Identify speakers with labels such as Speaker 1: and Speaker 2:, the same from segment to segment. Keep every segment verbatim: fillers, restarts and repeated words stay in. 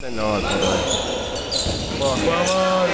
Speaker 1: No, no.
Speaker 2: Vamos, vamos.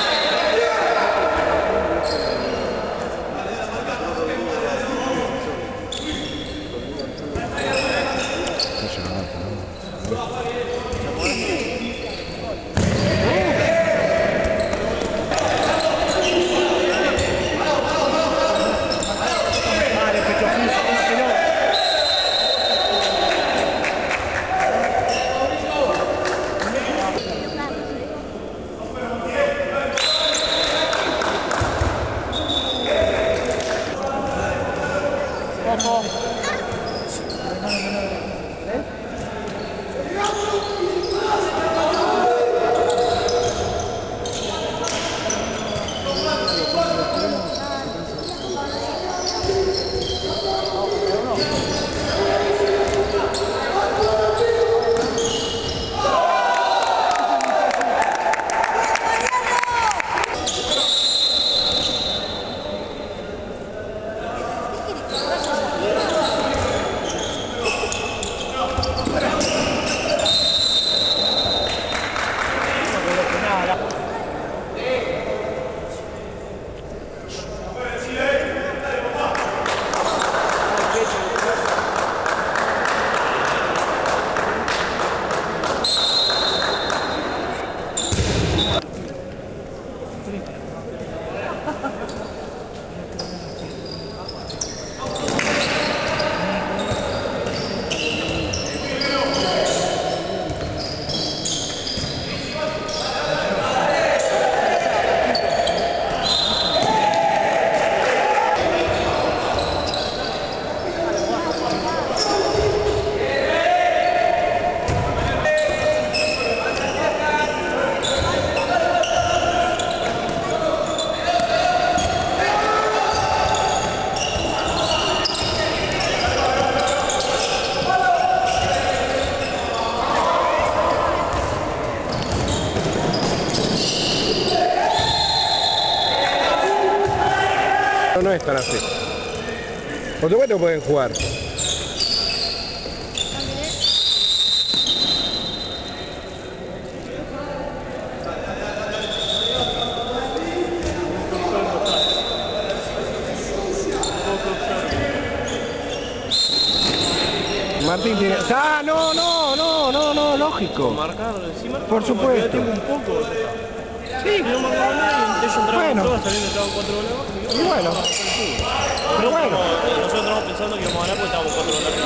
Speaker 1: No es tan así. Por supuesto pueden jugar. Martín tiene... ¡Ah, no, no, no, no, no, lógico!
Speaker 2: Marcar encima.
Speaker 1: Por supuesto.
Speaker 2: Un poco.
Speaker 1: Sí,
Speaker 2: no me acuerdo nada, ellos entraron
Speaker 1: bueno.
Speaker 2: todos, saliendo entraban cuatro goles.
Speaker 1: Y bueno. Pero bueno.
Speaker 2: Nosotros estábamos pensando que íbamos a ganar porque estábamos cuatro goles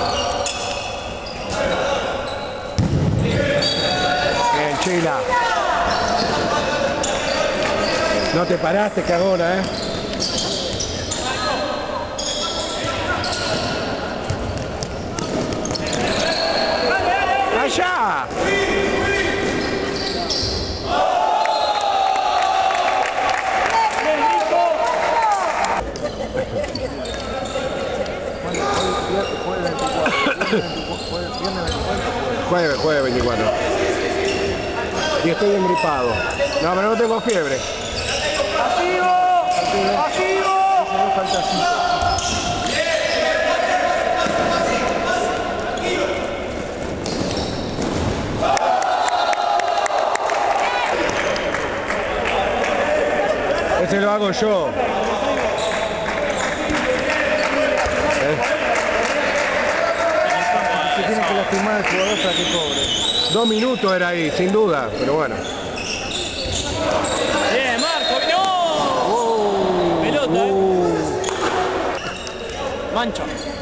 Speaker 2: arriba.
Speaker 1: Bien, Chila. No te paraste, cagona, ¿eh? ¡Allá! Jueves, jueves veinticuatro. Y estoy engripado. No, pero no tengo fiebre.
Speaker 2: ¡Pasivo! ¡Pasivo!
Speaker 1: Ese lo hago yo.
Speaker 2: Se tiene que lastimar el jugador para que cobre.
Speaker 1: Dos minutos era ahí, sin duda, pero bueno.
Speaker 2: Bien, Marco, no.
Speaker 1: Uh,
Speaker 2: Pelota,
Speaker 1: uh.
Speaker 2: eh. Mancha.